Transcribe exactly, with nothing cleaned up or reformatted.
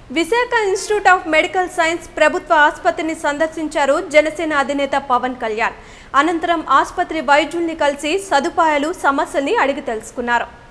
Visakha institute of medical science ప్రభుత్వ ఆసుపత్రిని సందర్శించారు జనసేన అధినేత పవన్ కళ్యాణ్. అనంతరం ఆసుపత్రి వైద్యుల్ని కలిసి సదుపాయాలు సమస్యల్ని అడిగి తెలుసుకున్నారు.